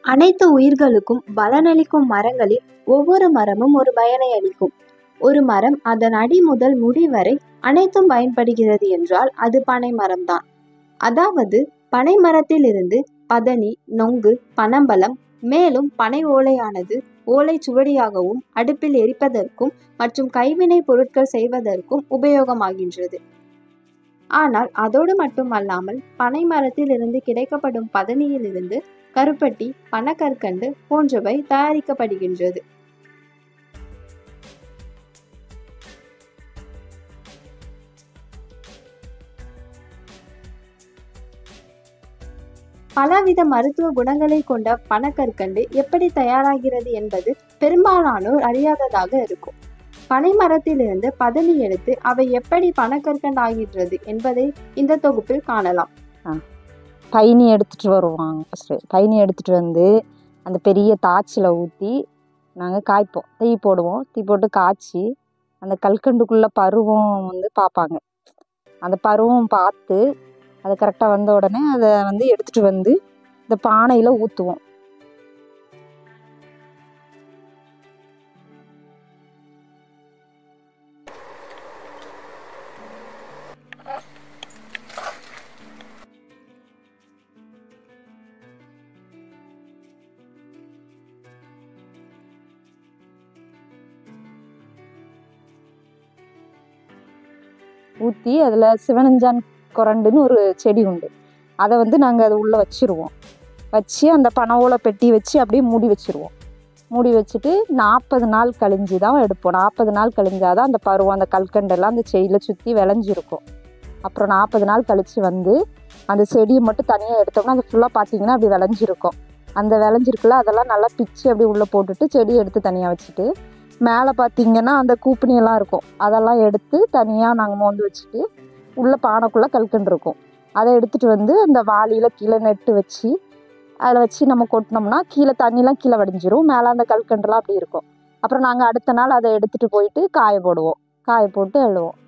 அனைத்து உயிர்களுக்கும் பலனளிக்கும் மரங்களில் ஒவ்வொரு மரமும் ஒரு பயனை அளிக்கும். ஒரு மரம் அதன் அடி முதல் முடி வரை அனைத்தும் பயன்படுகிறது என்றால் அது பனை மரம்தான். அதாவது பனை மரத்திலிருந்து பதனி, நொங்கு, பனம்பழம், மேலும் பனை ஓலையானது ஓலை சுவடியாகவும் அடுப்பில் எரிப்பதற்கும் மற்றும் கைவினை பொருட்கள் செய்வதற்கும் உபயோகமாகின்றது. ஆனால் அதோடு மட்டுமல்லாமல் பனை மரத்தில் இருந்து கிடைக்கப்படும் பதனியிலிருந்து கருப்பட்டி, பனக்கற்கண்டு போன்றவை தயாரிக்கப்படுகின்றது. பலவித மருத்துவ குணங்களை கொண்ட பனக்கற்கண்டு எப்படி தயாராகிறது என்பது பெரும்பாலானோர் அறியாததாக இருக்கும். பனை மரத்திலிருந்து பதனி எடுத்து அவை எப்படி பனக்கற்கண்டு ஆகின்றது என்பதை இந்த தொகுப்பில் காணலாம். கைனி எடுத்துட்டு வருவாங்க. ஃபஸ்ட்டு கைனி எடுத்துட்டு வந்து அந்த பெரிய தாச்சில் ஊற்றி நாங்கள் காய்ப்போம். தீ போடுவோம். தீ போட்டு காய்ச்சி அந்த கல்கண்டுக்குள்ள பருவம் வந்து பார்ப்பாங்க. அந்த பருவம் பார்த்து அது கரெக்டாக வந்த உடனே அதை வந்து எடுத்துட்டு வந்து இந்த பானையில் ஊற்றுவோம். ஊற்றி அதில் சிவனஞ்சான் கொரண்டுன்னு ஒரு செடி உண்டு. அதை வந்து நாங்கள் அது உள்ளே வச்சுருவோம். வச்சு அந்த பனை ஓலை பெட்டி வச்சு அப்படியே மூடி வச்சுருவோம். மூடி வச்சுட்டு 40 நாள் கழிஞ்சு தான் எடுப்போம். 40 நாள் கழிஞ்சாதான் அந்த பருவம், அந்த கல்கண்டெல்லாம் அந்த செடியில் சுற்றி விளைஞ்சிருக்கும். அப்புறம் 40 நாள் கழித்து வந்து அந்த செடியை மட்டும் தனியாக எடுத்தோம்னா அது ஃபுல்லாக பார்த்தீங்கன்னா அப்படி விளைஞ்சிருக்கும். அந்த விளைஞ்சிருக்குல்ல அதெல்லாம் நல்லா பிச்சு அப்படி உள்ளே போட்டுட்டு செடியை எடுத்து தனியாக வச்சுட்டு மேலே பார்த்தீங்கன்னா அந்த கூப்பணியெல்லாம் இருக்கும். அதெல்லாம் எடுத்து தனியாக நாங்கள் மோந்து வச்சுட்டு உள்ளே பானைக்குள்ளே கல்கண்டு இருக்கும். அதை எடுத்துகிட்டு வந்து அந்த வாளியில் கீழே நெட்டு வச்சு அதில் வச்சு நம்ம கொட்டினோம்னா கீழே தண்ணிலாம் கீழே வடிஞ்சிரும். மேலே அந்த கல்கண்டுலாம் அப்படி இருக்கும். அப்புறம் நாங்கள் அடுத்த நாள் அதை எடுத்துகிட்டு போயிட்டு காய போடுவோம். காய போட்டு அழுவோம்.